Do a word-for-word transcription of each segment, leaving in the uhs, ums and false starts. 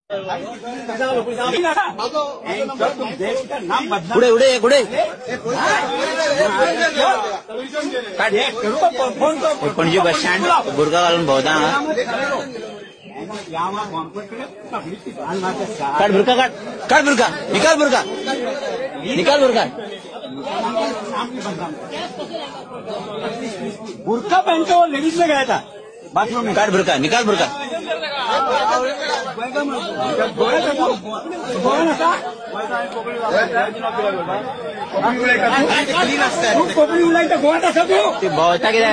पुढे पुढे पुढे पणजी बस स्टँड बुरका घालून भोवता काट बुरका काट काट बुरका निकाल बुरका निकाल बुरका बुरका पहन के वो लेडीज में गया था बाथरूम में। काट बुरका निकाल बुरका कोकणी उलायचं गोवा तसं तू ते भोवता किती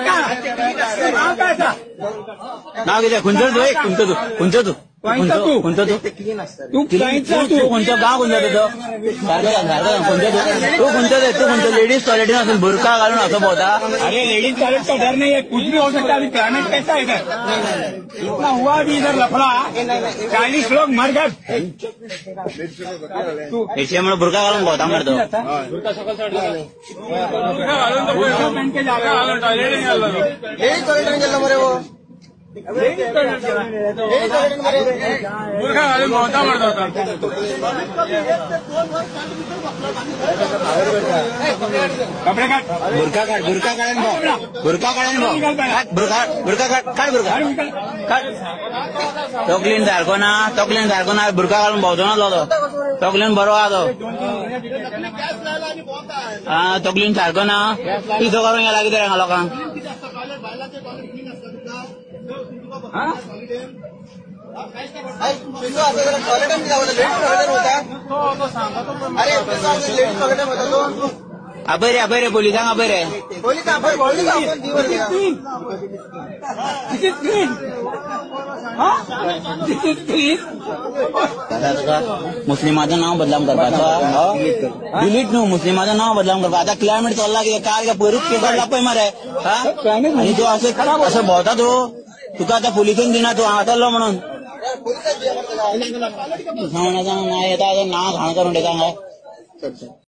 नाव किती खुंचर तू एक खुंच तू खुंच तू खुंच खुंच तू तू तू कोणतं गाव कोणतं तुझं सारखं सारखं कोणतं तू तू कोणतं तू कोणतं लेडीज टॉयलेट असेल बुरका घालून असं बोलता। अरे लेडीज टॉयलेट का डर नहीं है, कुछ भी हो सकता है। अभी क्लाइमेट कैसा है इधर, इतना हुआ भी इधर लफड़ा, चालीस लोग मर गए। याच्यामुळे बुरका घालून बोलता मरतो बुरका पहन के जाता टॉयलेट नहीं जाता मरे वो बुरका घालून बोलता मरता होता। कपडे काट बुरका काढ बुरका काढ बुरका काढ बुरका बुरका काढ काढ बुरका काढ तोकलीन सारखो ना तोकलीन सारखो ना बुरका घालून भोवतो ना तो तोकलीन बरो हा तो हा तोकलीन सारखो ना तिथं करून गेला किती रंगा लोकांक अभय रे अभय रे पोलिसांक अभय रे मुस्लिमाचं नाव बदलाम करपाचं डिलीट न्हू मुस्लिमाचं नाव बदलाम करपा आता क्लायमेट चल्ला कितें काय का पयरूच केस काडला पळय मरे आणि तू असं असं भोवता तू तुका आता पोलिसेन दिना तू हांगासरलो म्हणून सांगण्याचा नाही येता नाव घाण करून देता